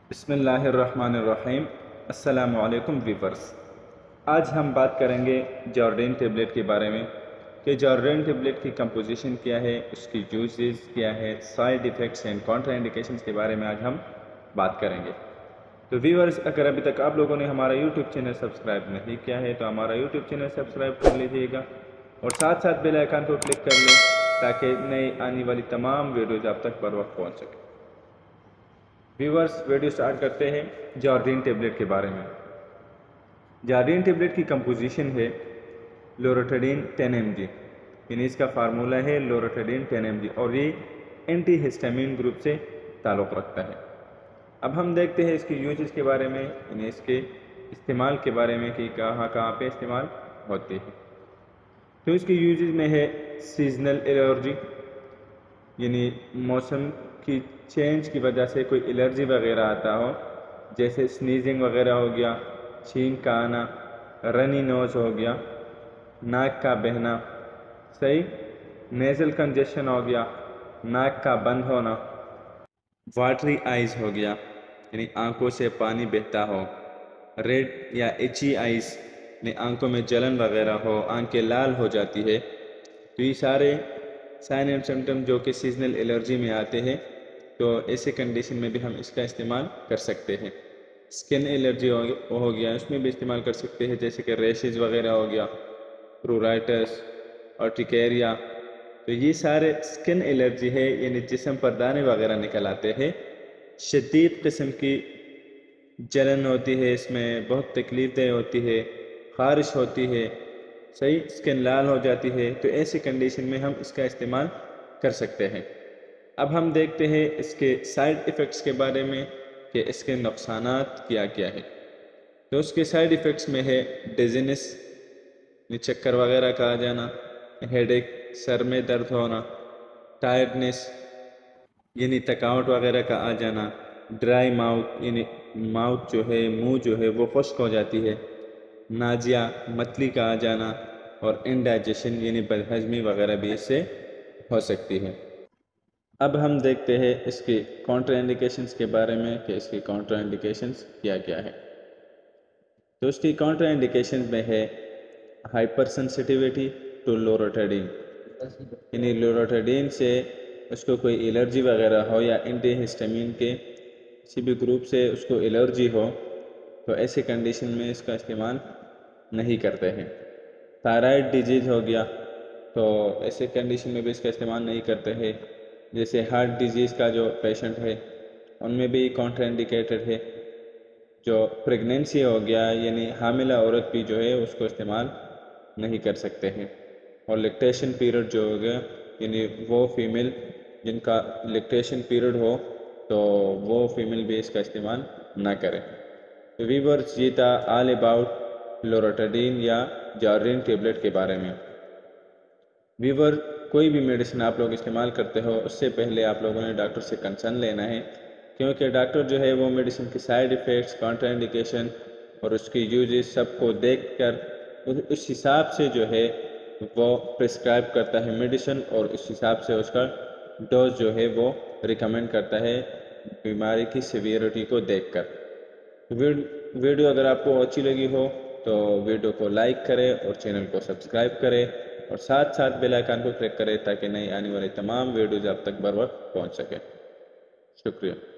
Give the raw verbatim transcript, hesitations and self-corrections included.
بسم اللہ الرحمن الرحیم۔ السلام علیکم ویورز، آج ہم بات کریں گے جارڈین ٹیبلٹ کے بارے میں کہ جارڈین ٹیبلٹ کی کمپوزیشن کیا ہے، اس کی یوزز کیا ہے، side effects and contraindications کے بارے میں آج ہم بات کریں گے۔ تو ویورز، اگر ابھی تک آپ لوگوں نے ہمارا یوٹیوب چینل سبسکرائب نہیں کیا ہے تو ہمارا یوٹیوب چینل سبسکرائب کر لیجیے گا اور ساتھ ساتھ بیل آئیکن کو کلک کر لیں تاکہ نئی آنے والی تمام ویڈیوز آپ تک بر وقت پہنچ سکیں۔ ویورز، ویڈیو سٹارٹ کرتے ہیں جارڈین ٹیبلٹ کے بارے میں۔ جارڈین ٹیبلٹ کی کمپوزیشن ہے لورٹیڈین ٹین ایم جی، یعنی اس کا فارمولہ ہے لورٹیڈین ٹین ایم جی اور یہ اینٹی ہسٹامین گروپ سے تعلق رکھتا ہے۔ اب ہم دیکھتے ہیں اس کی یوزز کے بارے میں، یعنی اس کے استعمال کے بارے میں کہ کہاں کہاں پہ استعمال ہوتی ہے۔ تو اس کی یوزز میں ہے سیزنل الرجی، یعنی موسم کی چینج کی وجہ سے کوئی الرجی وغیرہ آتا ہو، جیسے سنیزنگ وغیرہ ہو گیا، چھینک کا آنا، رنی نوز ہو گیا، ناک کا بہنا، صحیح، نیزل کنجیشن ہو گیا، ناک کا بند ہونا، واٹری آئیز ہو گیا، یعنی آنکھوں سے پانی بہتا ہو، ریڈ یا ایچی آئیز، یعنی آنکھوں میں جلن وغیرہ ہو، آنکھیں لال ہو جاتی ہے۔ تو یہ سارے سائن اینڈ سمٹم جو کہ سیزنل الرجی میں آتے ہیں، تو ایسے کنڈیشن میں بھی ہم اس کا استعمال کر سکتے ہیں۔ سکن الرجی ہو گیا، اس میں بھی استعمال کر سکتے ہیں، جیسے کہ ریشز وغیرہ ہو گیا، پرورائٹس اور ٹیکیریا۔ تو یہ سارے سکن الرجی ہے، یعنی جسم پر دانے وغیرہ نکل آتے ہیں، شدید قسم کی جلن ہوتی ہے، اس میں بہت تکلیف دہ ہوتی ہے، خارش ہوتی ہے، صحیح، سکن لال ہو جاتی ہے۔ تو ایسی کنڈیشن میں ہم اس کا استعمال کر سکتے ہیں۔ اب ہم دیکھتے ہیں اس کے سائیڈ ایفیکٹس کے بارے میں کہ اس کے نقصانات کیا کیا ہے۔ تو اس کے سائیڈ ایفیکٹس میں ہے ڈیزینس، چکر وغیرہ کا آ جانا، ہیڈ ایک، سر میں درد ہونا، ٹائرڈنس یعنی تھکاوٹ وغیرہ کا آ جانا، ڈرائی ماؤتھ یعنی ماؤتھ جو ہے، منہ جو ہے وہ خشک ہو جاتی ہے، ناجیا متلی کا آ جانا، اور انڈائجیشن یعنی بدہضمی وغیرہ بھی اس سے ہو سکتی ہے۔ اب ہم دیکھتے ہیں اس کی کانٹرا انڈیکیشنز کے بارے میں کہ اس کی کانٹرا انڈیکیشنز کیا کیا ہے۔ تو اس کی کانٹرا انڈیکیشنز میں ہے ہائپر سینسٹیویٹی ٹو لورٹیڈین، یعنی لورٹیڈین سے اس کو کوئی الرجی وغیرہ ہو یا اینٹی ہسٹامین کے کسی بھی گروپ سے اس کو الرجی ہو تو ایسی کنڈیشن میں اس کا استعمال نہیں کرتے ہیں۔ تھائرائیڈ ڈیزیز ہو گیا تو ایسے کنڈیشن میں بھی اس کا استعمال نہیں کرتے ہیں، جیسے ہارٹ ڈیزیز کا جو پیشنٹ ہے ان میں بھی کانٹرا انڈیکیٹڈ ہے۔ جو پریگنینسی ہو گیا یعنی حاملہ عورت بھی جو ہے اس کو استعمال نہیں کر سکتے ہیں، اور لیکٹیشن پیریڈ جو ہو گیا یعنی وہ فیمیل جن کا لیکٹیشن پیریڈ ہو تو وہ فیمیل بھی اس کا استعمال نہ کریں۔ تو ویورز، یہ تھا آل اباؤٹ لورٹیڈین یا جارڈین ٹیبلٹ کے بارے میں۔ ویور، کوئی بھی میڈیسن آپ لوگ استعمال کرتے ہو اس سے پہلے آپ لوگوں نے ڈاکٹر سے کنسرن لینا ہے، کیونکہ ڈاکٹر جو ہے وہ میڈیسن کے سائیڈ ایفیکٹس، کانٹرا انڈیکیشن اور اس کی یوزز سب کو دیکھ کر اس حساب سے جو ہے وہ پرسکرائب کرتا ہے میڈیسن، اور اس حساب سے اس کا ڈوز جو ہے وہ ریکمینڈ کرتا ہے بیماری کی سیویرٹی کو دیکھ کر۔ ویڈیو اگر آپ کو اچھی لگی ہو تو ویڈیو کو لائک کریں اور چینل کو سبسکرائب کریں اور ساتھ ساتھ بیل آئیکن کو کلک کریں تاکہ نئی آنے والی تمام ویڈیوز آپ تک بر وقت پہنچ سکیں۔ شکریہ۔